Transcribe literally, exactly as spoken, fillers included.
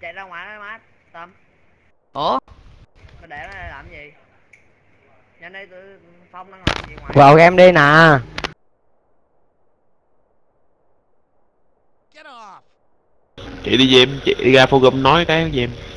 chạy ra ngoài đó mát Tâm. Ủa Mày để nó làm gì? Nhanh đây tụi Phong đang làm gì ngoài? Vào game đi nè. Chị đi về em, chị đi ra forum nói cái về em.